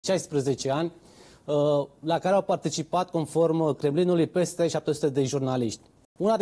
16 ani, la care au participat, conform Kremlinului, peste 700 de jurnaliști. Una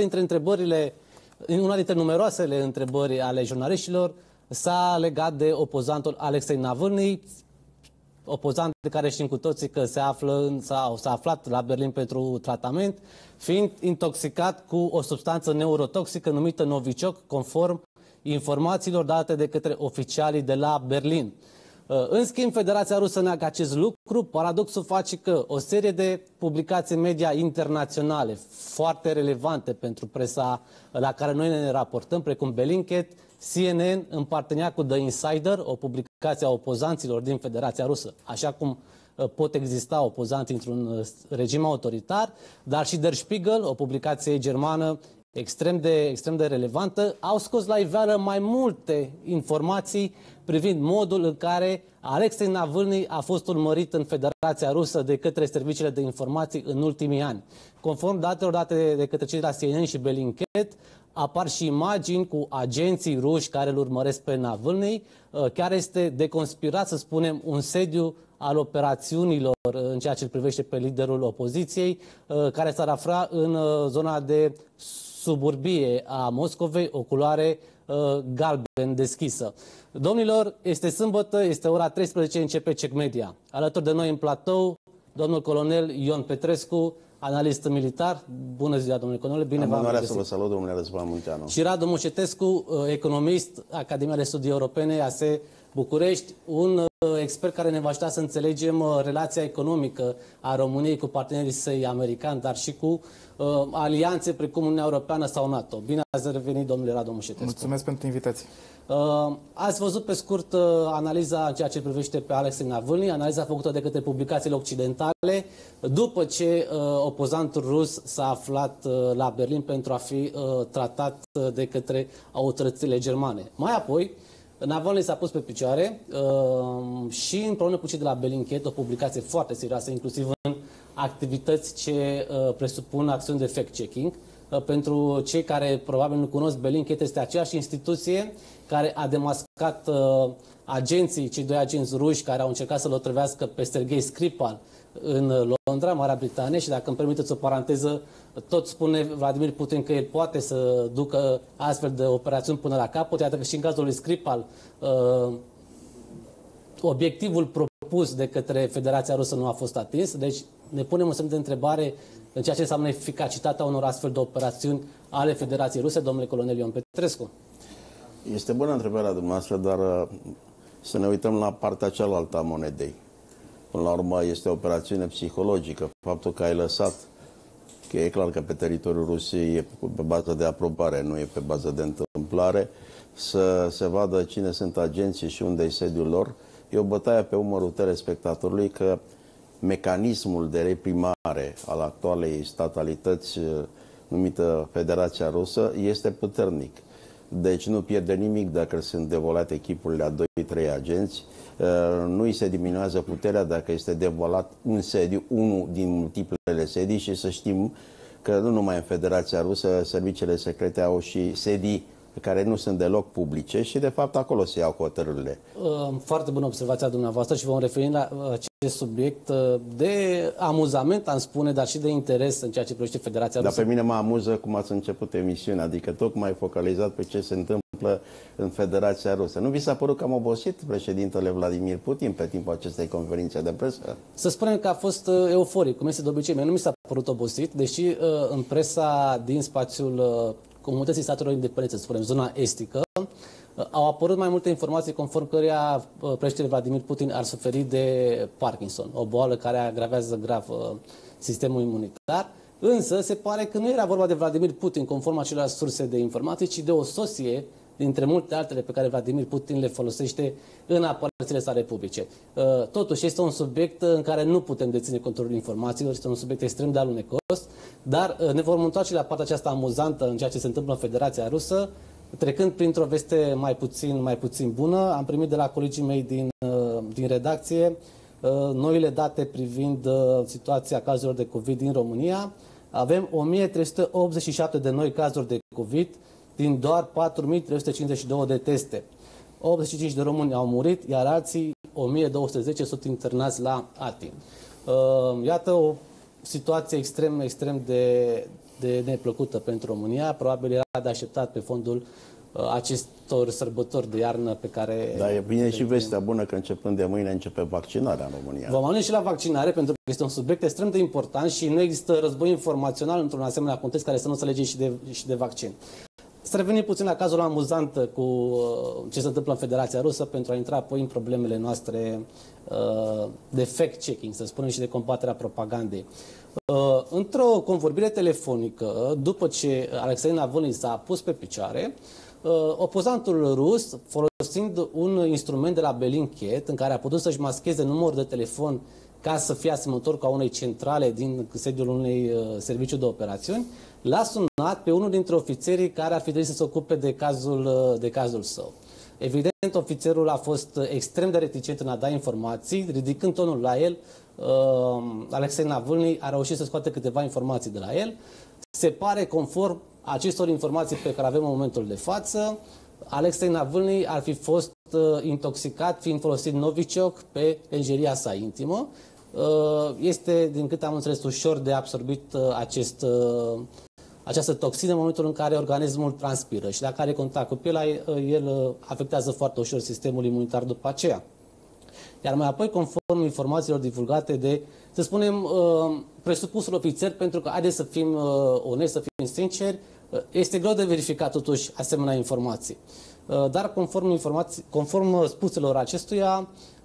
dintre numeroasele întrebări ale jurnaliștilor s-a legat de opozantul Alexei Navalny, opozant de care știm cu toții că s-a aflat la Berlin pentru tratament, fiind intoxicat cu o substanță neurotoxică numită Novichok, conform informațiilor date de către oficialii de la Berlin. În schimb, Federația Rusă neagă acest lucru. Paradoxul face că o serie de publicații media internaționale foarte relevante pentru presa la care noi ne raportăm, precum Bellingcat, CNN, în parteneriat cu The Insider, o publicație a opozanților din Federația Rusă, așa cum pot exista opozanți într-un regim autoritar, dar și Der Spiegel, o publicație germană extrem de relevantă, au scos la iveală mai multe informații privind modul în care Alexei Navalny a fost urmărit în Federația Rusă de către serviciile de informații în ultimii ani. Conform datelor date de către cei de la CNN și Bellingcat, apar și imagini cu agenții ruși care îl urmăresc pe Navalny. Chiar este de conspirat, să spunem, un sediu al operațiunilor în ceea ce îl privește pe liderul opoziției, care s-ar afla în zona de suburbie a Moscovei, o culoare galben deschisă. Domnilor, este sâmbătă, este ora 13, începe Check Media. Alături de noi în platou, domnul colonel Ion Petrescu, analist militar. Bună ziua, domnule colonel, bine v-am găsit. Să vă salut, domnule Răzvan Munteanu. Și Radu Mușetescu, economist, Academia de Studii Europene, ASE București, un expert care ne va ajuta să înțelegem relația economică a României cu partenerii săi americani, dar și cu alianțe precum Uniunea Europeană sau NATO. Bine ați revenit, domnule Radu Mușetescu. Mulțumesc pentru invitație. Ați văzut pe scurt analiza în ceea ce privește pe Alexei Navalny, analiza făcută de către publicațiile occidentale, după ce opozantul rus s-a aflat la Berlin pentru a fi tratat de către autoritățile germane. Mai apoi, Navalny s-a pus pe picioare și împreună cu cei de la Bellingcat, o publicație foarte serioasă, inclusiv în activități ce presupun acțiuni de fact-checking. Pentru cei care probabil nu cunosc, Bellingcat este aceeași instituție care a demascat cei doi agenți ruși care au încercat să-l otrăvească pe Sergei Skripal în Londra, Marea Britanie, și dacă îmi permiteți o paranteză, tot spune Vladimir Putin că el poate să ducă astfel de operațiuni până la capăt. Iată că și în cazul lui Skripal obiectivul propus de către Federația Rusă nu a fost atins. Deci ne punem un semn de întrebare în ceea ce înseamnă eficacitatea unor astfel de operațiuni ale Federației Ruse, domnule colonel Ion Petrescu. Este bună întrebarea dumneavoastră, dar să ne uităm la partea cealaltă a monedei. Până la urmă este o operațiune psihologică. Faptul că ai lăsat, că e clar că pe teritoriul Rusiei e pe bază de aprobare, nu e pe bază de întâmplare, să se vadă cine sunt agenții și unde e sediul lor, e o bătaie pe umărul telespectatorului că mecanismul de reprimare al actualei statalități numită Federația Rusă este puternic. Deci nu pierde nimic dacă sunt devolate echipurile a 2-3 agenți, nu îi se diminuează puterea dacă este devolat un sediu, unul din multiplele sedii, și să știm că nu numai în Federația Rusă, serviciile secrete au și sedii care nu sunt deloc publice și de fapt acolo se iau hotărârile. Foarte bună observația dumneavoastră și vom referi la acest subiect de amuzament, am spune, dar și de interes în ceea ce privește Federația Rusă. Dar pe mine mă amuză cum ați început emisiunea, adică tocmai focalizat pe ce se întâmplă în Federația Rusă. Nu vi s-a părut că am obosit președintele Vladimir Putin pe timpul acestei conferințe de presă? Să spunem că a fost euforic, cum este de obicei. Mie nu mi s-a părut obosit, deși în presa din spațiul Comunității Statelor Independente, să spunem, zona estică, au apărut mai multe informații conform căreia președintele Vladimir Putin ar suferi de Parkinson, o boală care agravează grav sistemul imunitar. Însă se pare că nu era vorba de Vladimir Putin conform acelor surse de informații, ci de o soție dintre multe altele pe care Vladimir Putin le folosește în aparițiile sale publice. Totuși este un subiect în care nu putem deține controlul informațiilor, este un subiect extrem de alunecos, dar ne vom întoarce la partea aceasta amuzantă în ceea ce se întâmplă în Federația Rusă, trecând printr-o veste mai puțin bună. Am primit de la colegii mei din redacție noile date privind situația cazurilor de COVID din România. Avem 1387 de noi cazuri de COVID din doar 4352 de teste. 85 de români au murit, iar alții 1210 sunt internați la ATI. Iată o situație extrem de neplăcută pentru România. Probabil era de așteptat pe fondul acestor sărbători de iarnă pe care... Dar e bine și vestea bună că începând de mâine începe vaccinarea în România. Vom ajunge și la vaccinare, pentru că este un subiect extrem de important și nu există război informațional într-un asemenea context care să nu se lege și de vaccin. Să revenim puțin la cazul amuzant cu ce se întâmplă în Federația Rusă pentru a intra apoi în problemele noastre de fact-checking, să spunem, și de combaterea propagandei. Într-o convorbire telefonică, după ce Alexei Navalny s-a pus pe picioare, opozantul rus, folosind un instrument de la Bellingcat, în care a putut să-și mascheze numărul de telefon ca să fie asemănător ca unei centrale din sediul unui serviciu de operațiuni, l-a sunat pe unul dintre ofițerii care ar fi trebuit să se ocupe de cazul său. Evident, ofițerul a fost extrem de reticent în a da informații, ridicând tonul la el. Alexei Navalny a reușit să scoate câteva informații de la el. Se pare, conform acestor informații pe care avem în momentul de față, Alexei Navalny ar fi fost intoxicat fiind folosit Novichok pe lenjeria sa intimă. Este, din câte am înțeles, ușor de absorbit această toxină în momentul în care organismul transpiră și dacă are contact cu pielea, el afectează foarte ușor sistemul imunitar după aceea. Iar mai apoi, conform informațiilor divulgate de, să spunem, presupusul ofițer, pentru că, haideți să fim onesti, să fim sinceri, este greu de verificat totuși asemenea informații. Dar conform spuselor acestuia,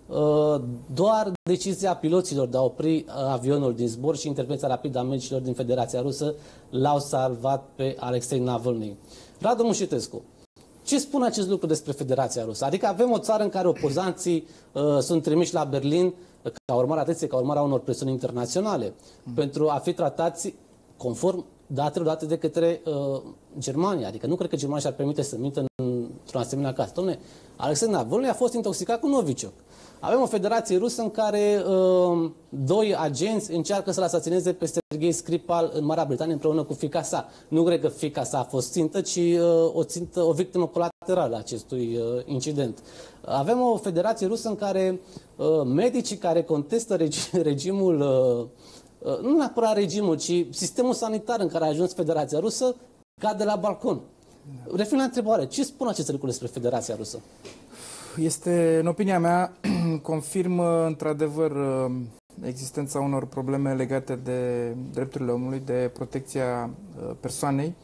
doar decizia piloților de a opri avionul din zbor și intervenția rapidă a medicilor din Federația Rusă l-au salvat pe Alexei Navalny. Radu Mușetescu, ce spune acest lucru despre Federația Rusă? Adică avem o țară în care opozanții sunt trimiși la Berlin ca urmare a unor presiuni internaționale pentru a fi tratați conform datelor date de către Germania. Adică nu cred că Germania și-ar permite să mintă într-un asemenea caz. Dom'le, Alexei Navalny a fost intoxicat cu Novichok. Avem o Federație Rusă în care doi agenți încearcă să-l asasineze pe Serghei Skripal în Marea Britanie împreună cu fiica sa. Nu cred că fiica sa a fost țintă, ci o victimă colaterală a acestui incident. Avem o Federație Rusă în care medicii care contestă regimul, nu neapărat regimul, ci sistemul sanitar în care a ajuns Federația Rusă, cad de la balcon. Revin la întrebare. Ce spun aceste lucruri despre Federația Rusă? Este, în opinia mea, confirmă într-adevăr existența unor probleme legate de drepturile omului, de protecția persoanei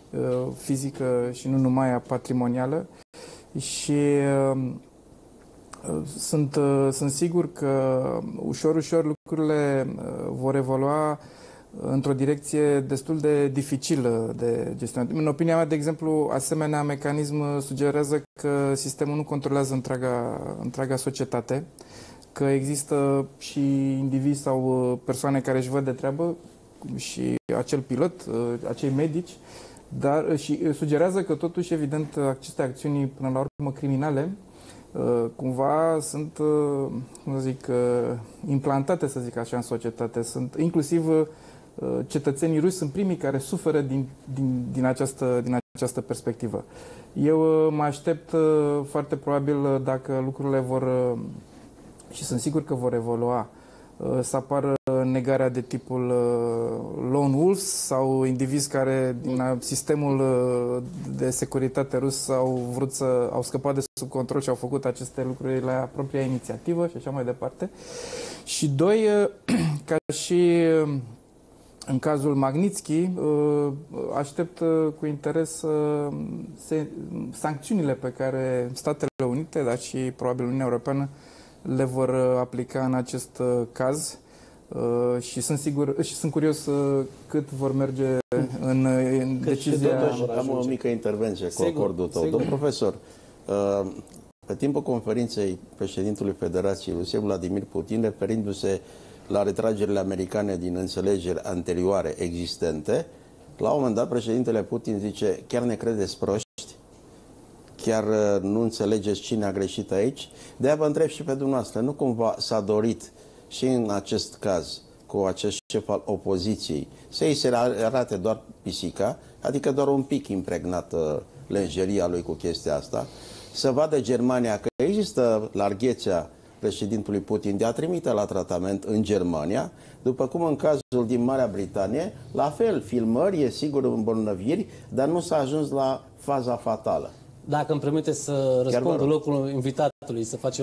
fizică și nu numai a patrimonială. Și sunt sigur că ușor lucrurile vor evolua într-o direcție destul de dificilă de gestionat. În opinia mea, de exemplu, asemenea mecanism sugerează că sistemul nu controlează întreaga societate, că există și indivizi sau persoane care își văd de treabă și acel pilot, acei medici, dar și sugerează că totuși, evident, aceste acțiuni, până la urmă, criminale, cumva sunt, cum să zic, implantate, să zic așa, în societate. Sunt inclusiv cetățenii ruși sunt primii care suferă din această perspectivă. Eu mă aștept foarte probabil, dacă lucrurile vor, și sunt sigur că vor evolua, să apară negarea de tipul lone wolves sau indivizi care din sistemul de securitate rus au scăpat de sub control și au făcut aceste lucruri la propria inițiativă și așa mai departe. Și doi, ca și în cazul Magnitsky, aștept cu interes sancțiunile pe care Statele Unite, dar și probabil Uniunea Europeană le vor aplica în acest caz și sunt curios cât vor merge în decizia... Am o mică intervenție cu acordul tău. Domnul profesor, pe timpul conferinței președintelui Federației Rusiei, Vladimir Putin, referindu-se la retragerile americane din înțelegeri anterioare existente, la un moment dat președintele Putin zice: chiar ne credeți proști? Chiar nu înțelegeți cine a greșit aici? De-aia vă întreb și pe dumneavoastră, nu cumva s-a dorit și în acest caz cu acest șef al opoziției să îi se arate doar pisica, adică doar un pic impregnată lenjeria lui cu chestia asta, să vadă Germania că există larghețea președintului Putin de a trimite la tratament în Germania, după cum în cazul din Marea Britanie, la fel, filmări, e sigur îmbolnăviri, dar nu s-a ajuns la faza fatală. Dacă îmi permite să răspund în locul invitatului, să facem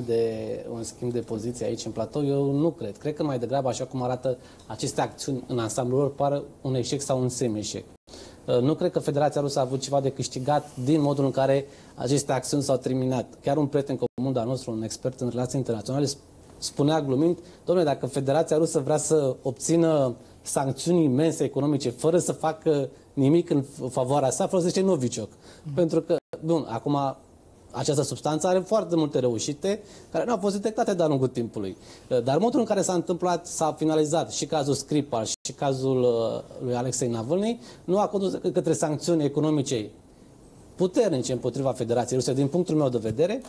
un schimb de poziție aici în platou, eu nu cred. Cred că mai degrabă, așa cum arată aceste acțiuni în ansamblul lor, pară un eșec sau un semi-eșec. Nu cred că Federația Rusă a avut ceva de câștigat din modul în care aceste acțiuni s-au terminat. Chiar un prieten comun al nostru, un expert în relații internaționale, spunea glumind, dom'le, dacă Federația Rusă vrea să obțină sancțiuni imense economice fără să facă nimic în favoarea sa, folosește Novichok. Pentru că, bun, acum această substanță are foarte multe reușite care nu au fost detectate de-a lungul timpului. Dar modul în care s-a întâmplat, s-a finalizat și cazul Skripal și cazul lui Alexei Navalny, nu a condus către sancțiuni economice puternice împotriva Federației Ruse, din punctul meu de vedere,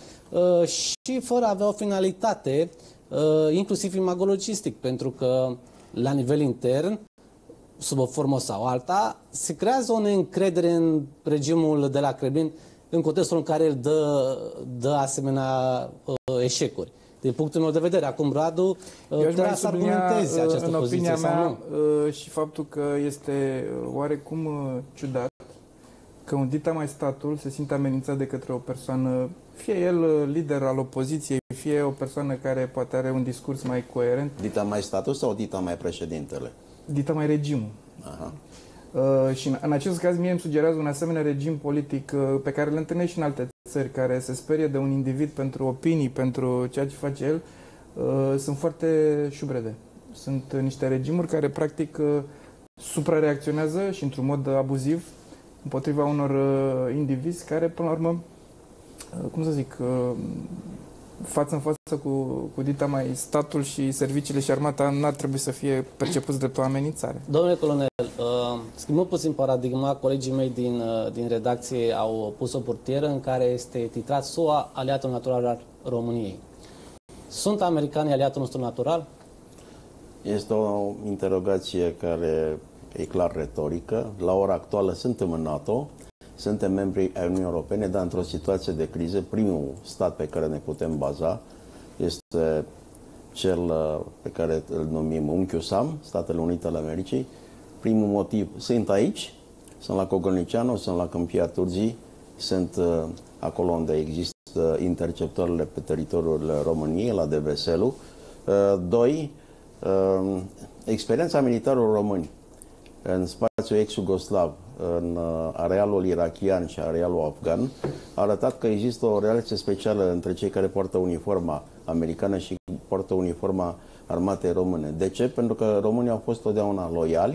și fără a avea o finalitate, inclusiv imagologistic, pentru că la nivel intern, sub o formă sau alta, se creează o neîncredere în regimul de la Kremlin în contextul în care el dă asemenea eșecuri. Din punctul meu de vedere, acum Radu trebuie să argumenteze această poziție sau nu. Și faptul că este oarecum ciudat că un dita mai statul se simte amenințat de către o persoană, fie el lider al opoziției, fie o persoană care poate are un discurs mai coerent. Dita mai statul sau dita mai președintele? Dita mai regimul. Aha. Și în acest caz mie îmi sugerează un asemenea regim politic pe care îl întâlnești și în alte țări, care se sperie de un individ pentru opinii, pentru ceea ce face el, sunt foarte șubrede. Sunt niște regimuri care practic suprareacționează și într-un mod abuziv împotriva unor indivizi care, până la urmă, cum să zic, față în față cu dita mai statul și serviciile și armata n-ar trebui să fie percepuți drept o amenințare. Domnule colonel, schimbăm puțin paradigma. Colegii mei din redacție au pus o portieră în care este titrat SUA, aliatul natural al României. Sunt americanii aliatul nostru natural? Este o interogație care e clar retorică. La ora actuală suntem în NATO, suntem membri ai Uniunii Europene, dar într-o situație de criză, primul stat pe care ne putem baza este cel pe care îl numim Unchiul Sam, Statele Unite ale Americii. Primul motiv, sunt aici, sunt la Cogălnicianu, sunt la Câmpia Turzii, sunt acolo unde există interceptorile pe teritoriul României, la Deveselu. Doi, experiența militarilor români în spațiul ex-Iugoslav, în arealul irachian și arealul afgan, a arătat că există o relație specială între cei care poartă uniforma americană și poartă uniforma armatei române. De ce? Pentru că românii au fost totdeauna loiali,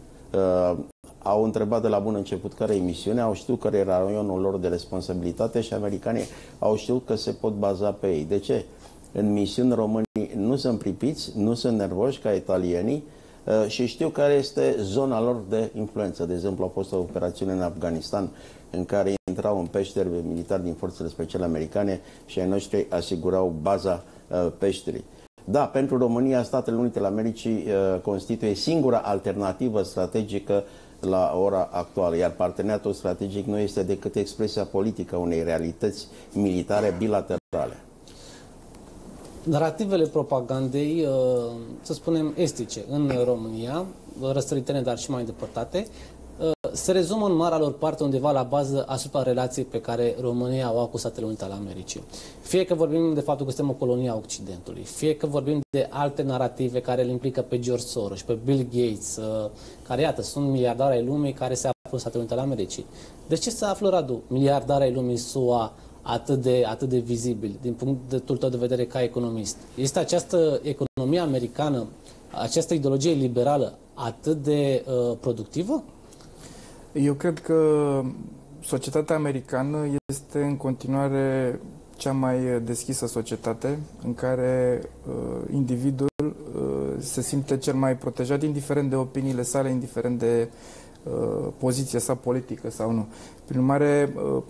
au întrebat de la bun început care e misiunea, au știut care era raionul lor de responsabilitate și americanii au știut că se pot baza pe ei. De ce? În misiuni românii nu sunt pripiți, nu sunt nervoși ca italienii, și știu care este zona lor de influență. De exemplu, a fost o operațiune în Afganistan în care intrau în peșteri militari din forțele speciale americane și ai noștri asigurau baza peșterii. Da, pentru România, Statele Unite ale Americii constituie singura alternativă strategică la ora actuală, iar parteneriatul strategic nu este decât expresia politică a unei realități militare bilaterale. Narativele propagandei, să spunem, estice în România, răsăritene, dar și mai îndepărtate, se rezumă în marea lor parte undeva la bază asupra relației pe care România o au cu Statele Unite ale Americii. Fie că vorbim de faptul că suntem o colonie a Occidentului, fie că vorbim de alte narative care îl implică pe George Soros, pe Bill Gates, care, iată, sunt miliardari ai lumii care se află în Statele Unite ale Americii. De ce se află, Radu, miliardari ai lumii SUA atât de vizibil, din punctul tău de vedere ca economist? Este această economie americană, această ideologie liberală atât de productivă? Eu cred că societatea americană este în continuare cea mai deschisă societate, în care individul se simte cel mai protejat, indiferent de opiniile sale, indiferent de poziția sa politică sau nu. Prin urmare,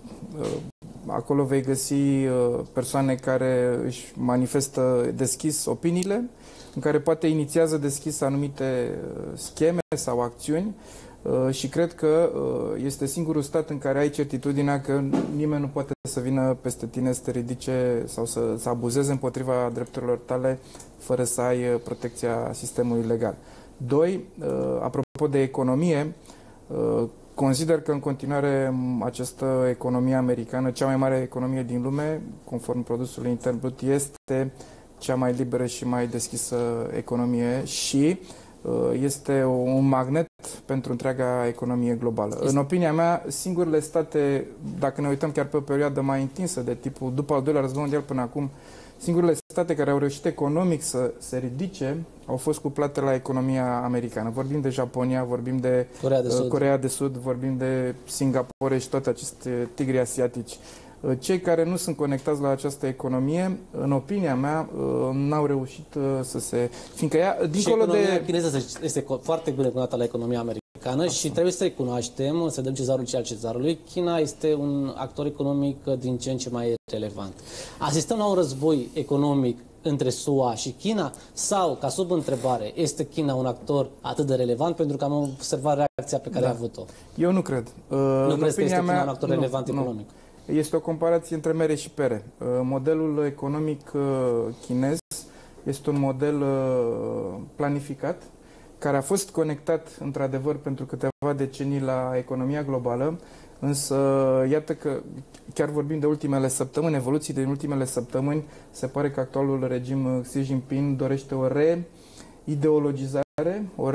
acolo vei găsi persoane care își manifestă deschis opiniile, în care poate inițiază deschis anumite scheme sau acțiuni, Și cred că este singurul stat în care ai certitudinea că nimeni nu poate să vină peste tine să te ridice sau să abuzeze împotriva drepturilor tale fără să ai protecția sistemului legal. Doi, apropo de economie, consider că în continuare această economie americană, cea mai mare economie din lume, conform produsului intern brut, este cea mai liberă și mai deschisă economie și este un magnet pentru întreaga economie globală. În opinia mea, singurele state, dacă ne uităm chiar pe o perioadă mai întinsă de tipul după al doilea război mondial până acum, singurele state care au reușit economic să se ridice au fost cuplate la economia americană. Vorbim de Japonia, vorbim de Coreea de Sud, vorbim de Singapore și toate aceste tigri asiatici. Cei care nu sunt conectați la această economie, în opinia mea, n-au reușit să se... Fiindcă ea, dincolo și economia chineză este foarte bine conectată la economia americană și trebuie să recunoaștem, să dăm cezarul ce al cezarului, China este un actor economic din ce în ce mai relevant. Asistăm la un război economic între SUA și China sau, ca sub întrebare, este China un actor atât de relevant? Pentru că am observat reacția pe care a avut-o. Eu nu cred. Nu crezi că este China un actor relevant economic? Este o comparație între mere și pere. Modelul economic chinez este un model planificat, care a fost conectat, într-adevăr, pentru câteva decenii la economia globală, însă, iată că, chiar vorbim de ultimele săptămâni, evoluții din ultimele săptămâni, se pare că actualul regim Xi Jinping dorește o reideologizare, o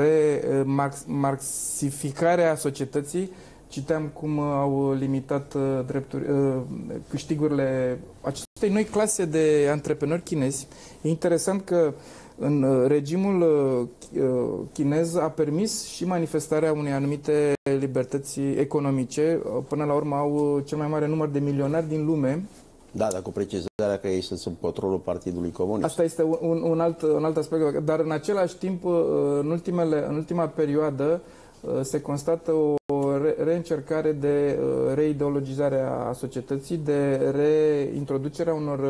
remarxificare a societății. Citeam cum au limitat câștigurile acestei noi clase de antreprenori chinezi. E interesant că în regimul chinez a permis și manifestarea unei anumite libertăți economice. Până la urmă au cel mai mare număr de milionari din lume. Da, dar cu precizarea că ei sunt sub controlul Partidului Comunist. Asta este un alt aspect. Dar în același timp, în ultima perioadă, se constată o reîncercare de reideologizare a societății, de reintroducerea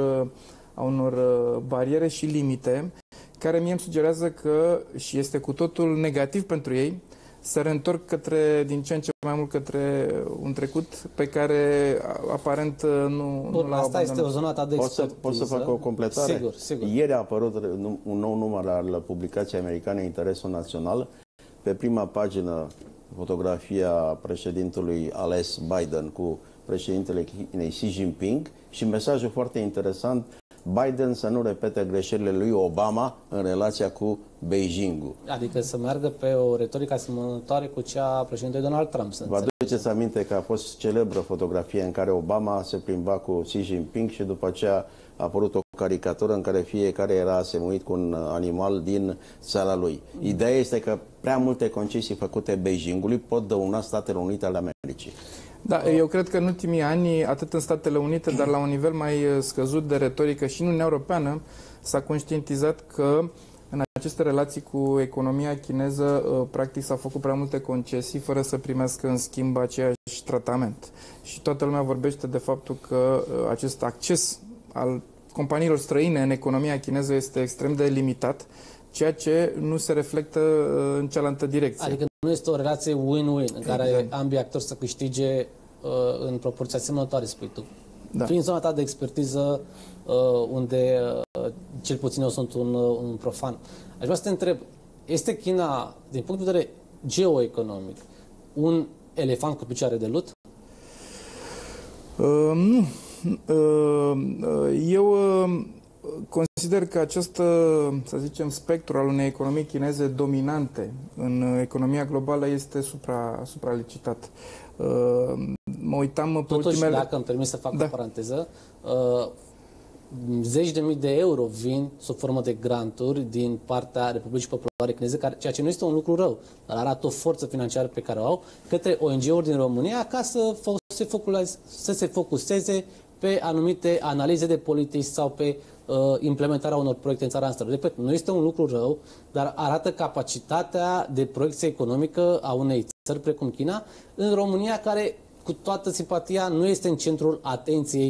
a unor bariere și limite, care mie îmi sugerează că, și este cu totul negativ pentru ei, se reîntorc din ce în ce mai mult către un trecut pe care aparent nu l-au abandonat. Asta este o zonă ta de expertiză. Pot să fac o completare? Sigur, sigur. Ieri a apărut un nou număr al publicației americane Interesul Național. Pe prima pagină, fotografia președintelui ales Biden cu președintele Chinei Xi Jinping și mesajul foarte interesant: Biden să nu repete greșelile lui Obama în relația cu Beijingul. Adică să meargă pe o retorică asemănătoare cu cea a președintelui Donald Trump. Vă aduceți aminte că a fost celebră fotografie în care Obama se plimba cu Xi Jinping și după aceea a apărut o caricatură în care fiecare era asemuit cu un animal din țara lui. Ideea este că prea multe concesii făcute Beijingului pot dăuna Statele Unite ale Americii. Da, eu cred că în ultimii ani, atât în Statele Unite, dar la un nivel mai scăzut de retorică și în Uniunea Europeană, s-a conștientizat că în aceste relații cu economia chineză, practic s-au făcut prea multe concesii fără să primească în schimb aceeași tratament. Și toată lumea vorbește de faptul că acest acces al companiilor străine în economia chineză este extrem de limitat, ceea ce nu se reflectă în cealaltă direcție. Adică nu este o relație win-win, în care ambii actori să câștige în proporții asemănătoare, spui tu. Da. Fiind zona ta de expertiză, unde cel puțin eu sunt un profan, aș vrea să te întreb, este China, din punct de vedere geoeconomic, un elefant cu picioare de lut? Nu. Eu consider că acest, să zicem, spectru al unei economii chineze dominante în economia globală este supralicitat. Mă uitam pe totuși, ultimele... dacă îmi permis să fac o paranteză, zeci de mii de euro vin sub formă de granturi din partea Republicii Populare Chineze, ceea ce nu este un lucru rău, dar arată o forță financiară pe care o au, către ONG-uri din România ca să se focuseze pe anumite analize de politici sau pe implementarea unor proiecte în țara noastră. Repet, nu este un lucru rău, dar arată capacitatea de proiecție economică a unei țări precum China în România, care, cu toată simpatia, nu este în centrul atenției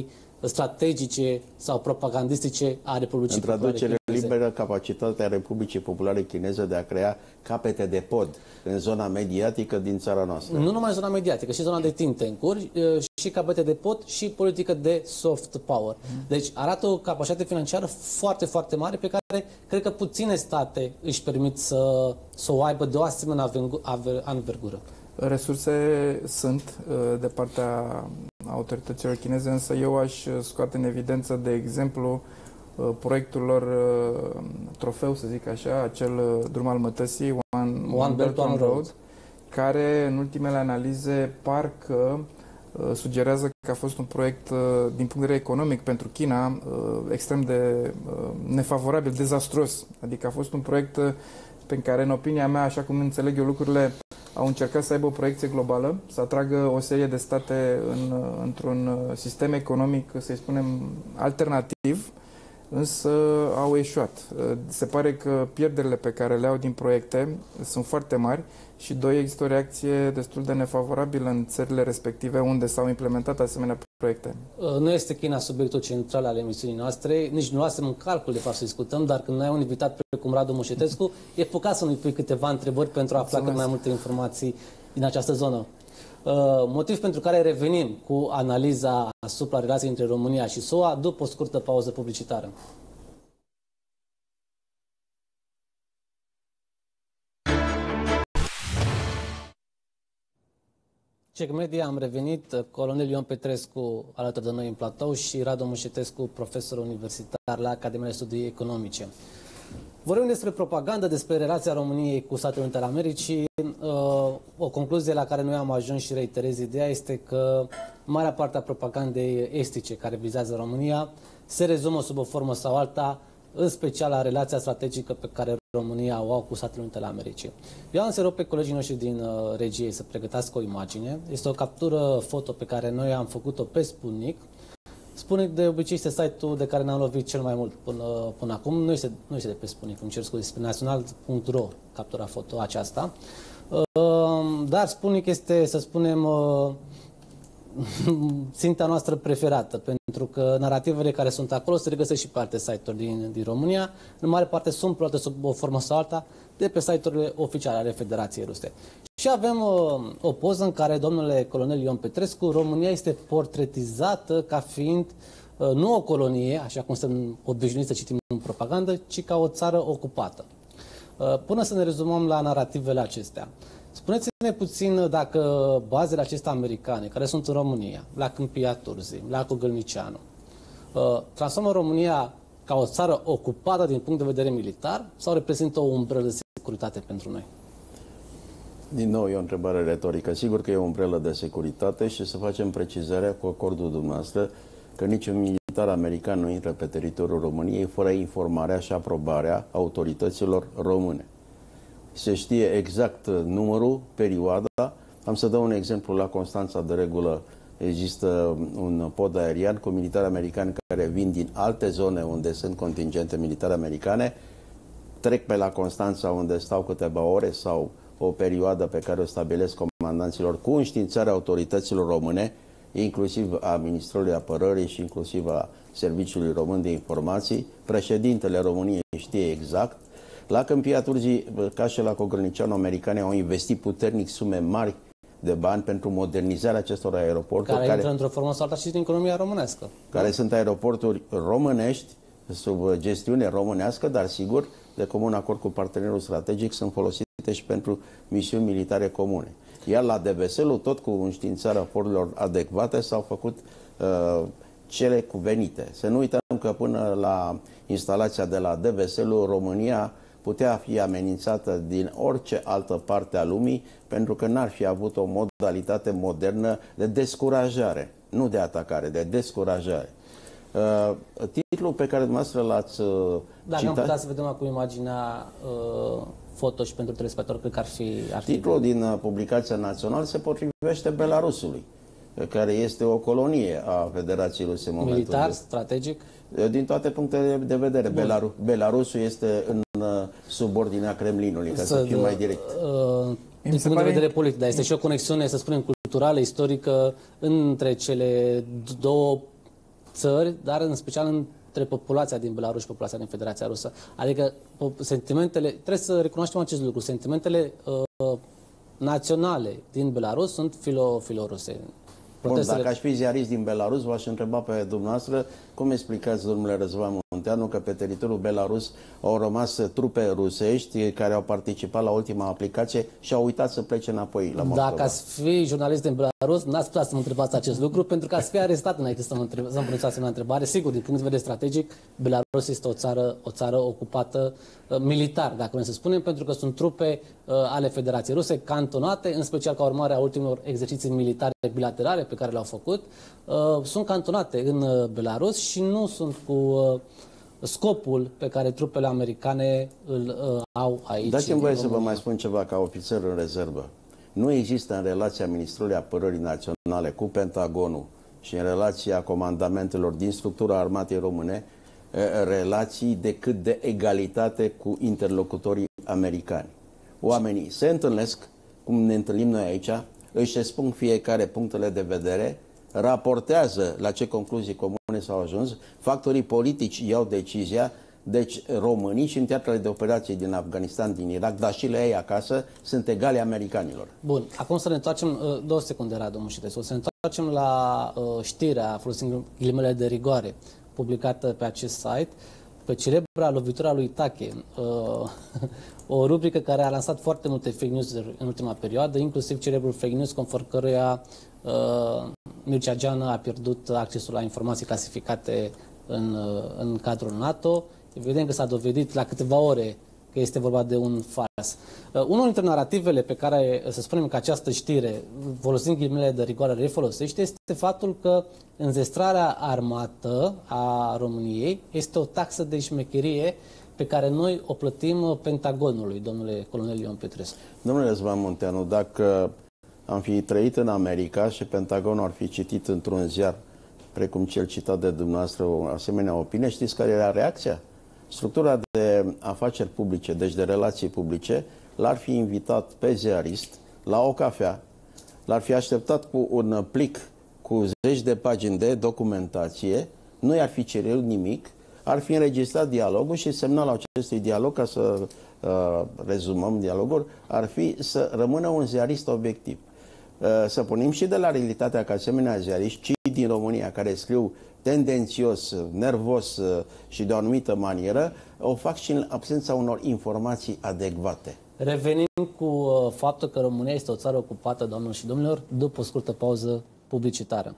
strategice sau propagandistice a Republicii În Populare traducere Chineze. liberă, capacitatea Republicii Populare Chineze de a crea capete de pod în zona mediatică din țara noastră. Nu numai zona mediatică, și zona de think tank-uri, și capete de pod și politică de soft power. Deci arată o capacitate financiară foarte, foarte mare pe care cred că puține state își permit să o aibă de o asemenea anvergură. Resurse sunt de partea autorităților chineze, însă eu aș scoate în evidență, de exemplu, proiectul lor trofeu, să zic așa, acel drum al mătăsii, One Belt, One Road, care în ultimele analize parcă sugerează că a fost un proiect din punct de vedere economic pentru China extrem de nefavorabil, dezastruos. Adică a fost un proiect pe care, în opinia mea, așa cum înțeleg eu lucrurile, au încercat să aibă o proiecție globală, să atragă o serie de state într-un sistem economic, să-i spunem, alternativ, însă au eșuat. Se pare că pierderile pe care le au din proiecte sunt foarte mari și, doi, există o reacție destul de nefavorabilă în țările respective unde s-au implementat asemenea proiecte. Nu este China subiectul central al emisiunii noastre, nici nu luasem în calcul de fapt să discutăm, dar când ai un invitat precum Radu Mușetescu, e păcat să nu-i pui câteva întrebări pentru a afla cât mai multe informații din această zonă. Motiv pentru care revenim cu analiza asupra relației între România și SUA după o scurtă pauză publicitară. Check Media, am revenit, colonel Ion Petrescu alături de noi în platou și Radu Mușetescu, profesor universitar la Academia de Studii Economice. Vorbim despre propagandă, despre relația României cu Statele Unite ale Americii. O concluzie la care noi am ajuns și reiterez ideea este că marea parte a propagandei estice care vizează România se rezumă sub o formă sau alta, în special la relația strategică pe care România o au cu Statele Unite ale Americii. Eu am să rog pe colegii noștri din regie să pregătească o imagine. Este o captură foto pe care noi am făcut-o pe Sputnik. Sputnik de obicei este site-ul de care ne-am lovit cel mai mult până acum. Nu este de pe Sputnik, îmi cer scuze, pe național.ro captura foto aceasta. Dar Sputnik este, să spunem, ținta noastră preferată, pentru că narativele care sunt acolo se regăsesc și pe alte site-uri din România. În mare parte sunt plăte sub o formă sau alta de pe site-urile oficiale ale Federației Ruse. Și avem o poză în care, domnule colonel Ion Petrescu, România este portretizată ca fiind nu o colonie, așa cum suntem obișnuiți să citim în propagandă, ci ca o țară ocupată. Până să ne rezumăm la narativele acestea, spuneți-ne puțin dacă bazele acestea americane, care sunt în România, la Câmpia Turzii, la Gălnicianu, transformă România ca o țară ocupată din punct de vedere militar sau reprezintă o umbrelă de securitate pentru noi? Din nou, e o întrebare retorică. Sigur că e o umbrelă de securitate și să facem precizarea cu acordul dumneavoastră că niciun militar american nu intră pe teritoriul României fără informarea și aprobarea autorităților române. Se știe exact numărul, perioada. Am să dau un exemplu. La Constanța, de regulă, există un pod aerian cu militari americani care vin din alte zone unde sunt contingente militare americane, trec pe la Constanța unde stau câteva ore sau o perioadă pe care o stabilesc comandanților cu înștiințarea autorităților române, inclusiv a Ministrului Apărării și inclusiv a Serviciului Român de Informații. Președintele României știe exact. La Câmpia Turzii, ca și la Cogălnicianu, americanii au investit puternic sume mari de bani pentru modernizarea acestor aeroporturi. Care intră într-o formă sau alta și din economia românească. Care sunt aeroporturi românești, sub gestiune românească, dar sigur, de comun acord cu partenerul strategic, sunt folosite și pentru misiuni militare comune. Iar la Deveselu, tot cu înștiințarea forurilor adecvate, s-au făcut cele cuvenite. Să nu uităm că până la instalația de la Deveselu, România putea fi amenințată din orice altă parte a lumii, pentru că n-ar fi avut o modalitate modernă de descurajare, nu de atacare, de descurajare. Titlul pe care dumneavoastră l-ați Dacă am putea să vedem acum imaginea foto și pentru telespectatori, cred că ar fi... Titlul din publicația națională se potrivește Belarusului, care este o colonie a Federației Ruse în momentul militar, de... strategic? Din toate punctele de vedere. Belarusul este în subordinea Kremlinului, ca să fim mai direct. Din punct de vedere politic, dar este și o conexiune, să spunem, culturală, istorică, între cele două țări, dar în special între populația din Belarus și populația din Federația Rusă. Adică sentimentele, trebuie să recunoaștem acest lucru, sentimentele naționale din Belarus sunt filoruse. Bun, dacă aș fi ziarist din Belarus, v-aș întreba pe dumneavoastră cum explicați, domnule Răzvan Munteanu, că pe teritoriul Belarus au rămas trupe rusești care au participat la ultima aplicație și au uitat să plece înapoi la Moscova. Dacă ați fi jurnalist din Belarus, n-ați putea să mă întrebați acest lucru, pentru că ați fi arestat înainte să-mi pronunțați una întrebare. Sigur, din punct de vedere strategic, Belarus este o țară ocupată militar, dacă vrem să spunem, pentru că sunt trupe ale Federației Ruse cantonate, în special ca urmare a ultimelor exerciții militare bilaterale pe care le-au făcut, sunt cantonate în Belarus și nu sunt cu scopul pe care trupele americane îl au aici. Dați-mi voie să vă mai spun ceva ca ofițer în rezervă. Nu există în relația Ministrului Apărării Naționale cu Pentagonul și în relația comandamentelor din structura armatei române relații decât de egalitate cu interlocutorii americani. Oamenii se întâlnesc, cum ne întâlnim noi aici, își expun fiecare punctele de vedere, raportează la ce concluzii comune s-au ajuns, factorii politici iau decizia, deci românii și în teatrele de operații din Afganistan, din Irak, dar și la ei acasă, sunt egale americanilor. Bun, acum să ne întoarcem, 2 secunde, Radu Mușitescu, să ne întoarcem la știrea, folosind ghilimele de rigoare, publicată pe acest site, pe celebra lovitura lui Tache, o rubrică care a lansat foarte multe fake news în ultima perioadă, inclusiv celebrul fake news conform căruia Mircea Geană a pierdut accesul la informații clasificate în cadrul NATO. Evident că s-a dovedit la câteva ore că este vorba de un fals. Unul dintre narativele pe care, să spunem că această știre, folosind ghilimele de rigoare, refolosește, este faptul că înzestrarea armată a României este o taxă de șmecherie pe care noi o plătim Pentagonului, domnule colonel Ion Petrescu. Domnule Răzvan Munteanu, dacă am fi trăit în America și Pentagonul ar fi citit într-un ziar precum cel citat de dumneavoastră o asemenea opinie, știți care era reacția? Structura de afaceri publice, deci de relații publice, l-ar fi invitat pe ziarist la o cafea, l-ar fi așteptat cu un plic cu zeci de pagini de documentație, nu i-ar fi cerut nimic, ar fi înregistrat dialogul și semnalul acestui dialog, ca să rezumăm dialogul, ar fi să rămână un ziarist obiectiv. Să punem și de la realitatea că asemenea ziariști, cei din România care scriu tendențios, nervos și de o anumită manieră, o fac și în absența unor informații adecvate. Revenim cu faptul că România este o țară ocupată, doamnelor și domnilor, după o scurtă pauză publicitară.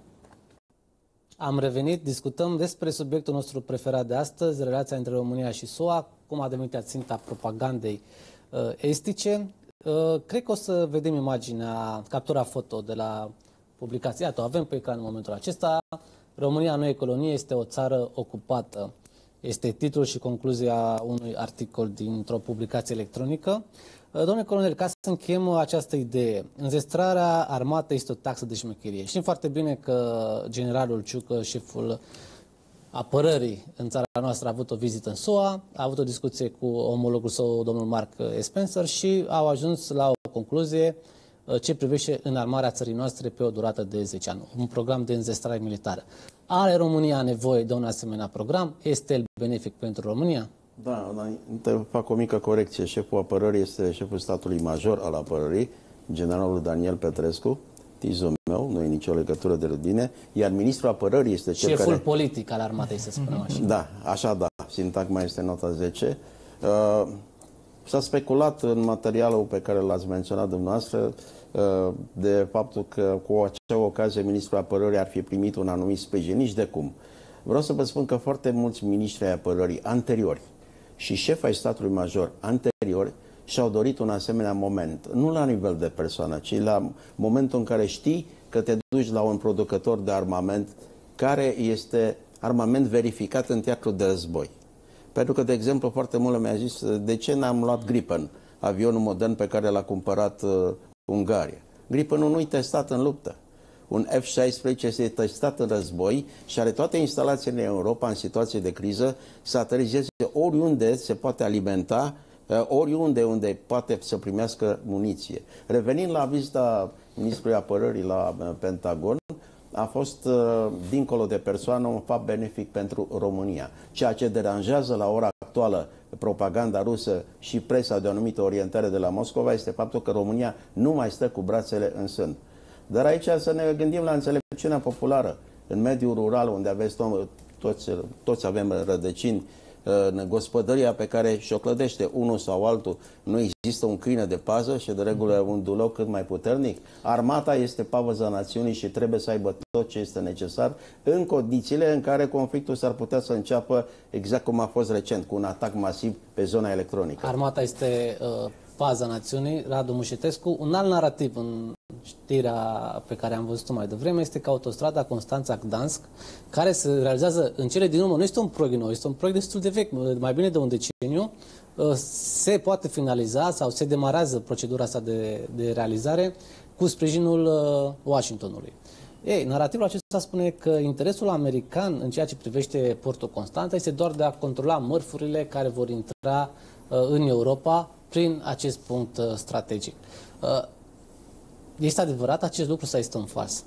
Am revenit, discutăm despre subiectul nostru preferat de astăzi, relația între România și SUA, cum a devenit ținta propagandei estice. Cred că o să vedem imaginea, captura foto de la publicație. Iată, o avem pe ecran în momentul acesta. România nu e colonie, este o țară ocupată. Este titlul și concluzia unui articol dintr-o publicație electronică. Domnule colonel, ca să încheiem această idee, înzestrarea armatei este o taxă de șmecherie. Știm foarte bine că generalul Ciucă, șeful apărării în țara noastră, a avut o vizită în SUA, a avut o discuție cu omologul său, domnul Mark Spencer, și au ajuns la o concluzie ce privește înarmarea țării noastre pe o durată de 10 ani. Un program de înzestrare militară. Are România nevoie de un asemenea program? Este el benefic pentru România? Da, te fac o mică corecție. Șeful apărării este șeful statului major al apărării, generalul Daniel Petrescu, tizul meu, nu e nicio legătură de rudine, iar ministrul apărării este cel șeful care... politic al armatei, să spunem așa. Da, așa da. Sintagma este nota 10. S-a speculat în materialul pe care l-ați menționat dumneavoastră de faptul că cu acea ocazie ministrul apărării ar fi primit un anumit sprijin. Nici de cum. Vreau să vă spun că foarte mulți miniștri ai apărării anteriori și șefi ai statului major anteriori și-au dorit un asemenea moment. Nu la nivel de persoană, ci la momentul în care știi că te duci la un producător de armament care este armament verificat în teatru de război. Pentru că, de exemplu, foarte mult mi-a zis de ce n-am luat Gripen, avionul modern pe care l-a cumpărat Ungaria. Gripenul nu-i testat în luptă. Un F-16 este testat în război și are toate instalațiile în Europa în situații de criză să aterizeze oriunde se poate alimenta, oriunde unde poate să primească muniție. Revenind la vizita ministrului apărării la Pentagon, a fost, dincolo de persoană, un fapt benefic pentru România. Ceea ce deranjează la ora actuală propaganda rusă și presa de o anumită orientare de la Moscova este faptul că România nu mai stă cu brațele în sân. Dar aici să ne gândim la înțelepciunea populară. În mediul rural, unde aveți toți avem rădăcini, în gospodăria pe care și-o clădește unul sau altul, nu există un câine de pază și de regulă un dulou cât mai puternic. Armata este pavăza națiunii și trebuie să aibă tot ce este necesar în condițiile în care conflictul s-ar putea să înceapă exact cum a fost recent, cu un atac masiv pe zona electronică. Armata este paza națiunii. Radu Mușetescu, un alt narativ în știrea pe care am văzut-o mai devreme este că autostrada Constanța-Gdansk, care se realizează în cele din urmă, nu este un proiect nou, este un proiect destul de vechi, mai bine de un deceniu, se poate finaliza sau se demarează procedura asta de realizare cu sprijinul Washingtonului. Ei, narativul acesta spune că interesul american în ceea ce privește portul Constanța este doar de a controla mărfurile care vor intra în Europa prin acest punct strategic. Este adevărat acest lucru sau este un fals?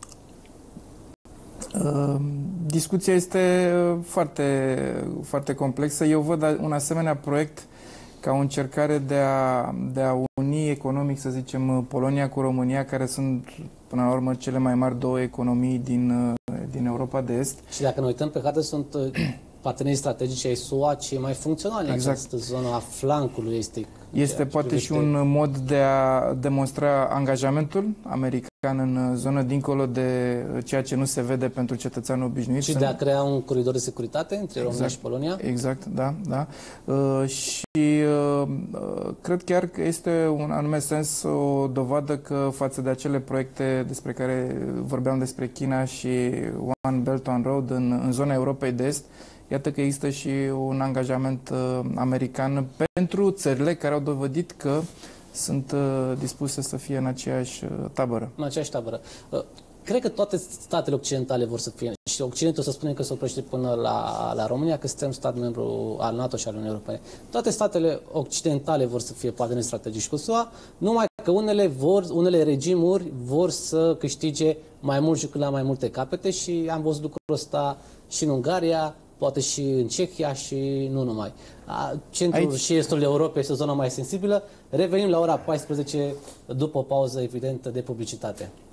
Discuția este foarte, foarte complexă. Eu văd un asemenea proiect ca o încercare de a uni economic, să zicem, Polonia cu România, care sunt, până la urmă, cele mai mari două economii din Europa de Est. Și dacă ne uităm pe hartă, sunt partenerii strategici ai SUA cei mai funcționali în această zonă a flancului estic. Este poate și un mod de a demonstra angajamentul american în zonă, dincolo de ceea ce nu se vede pentru cetățeanul obișnuit. Și de a crea un coridor de securitate între România și Polonia? Exact, da. Și cred chiar că este un anume sens o dovadă că față de acele proiecte despre care vorbeam despre China și One Belt, One Road în zona Europei de Est, iată că există și un angajament american pentru țările care au dovedit că sunt dispuse să fie în aceeași tabără. În aceeași tabără. Cred că toate statele occidentale vor să fie, și Occidentul să spunem că se oprește până la România, că suntem stat membru al NATO și al Uniunii Europene. Toate statele occidentale vor să fie parteneri strategici cu SUA, numai că unele regimuri vor să câștige mai mult și la mai multe capete și am văzut lucrul ăsta și în Ungaria, poate și în Cehia și nu numai. Centrul și estul Europei este o zonă mai sensibilă. Revenim la ora 14 după o pauză evidentă de publicitate.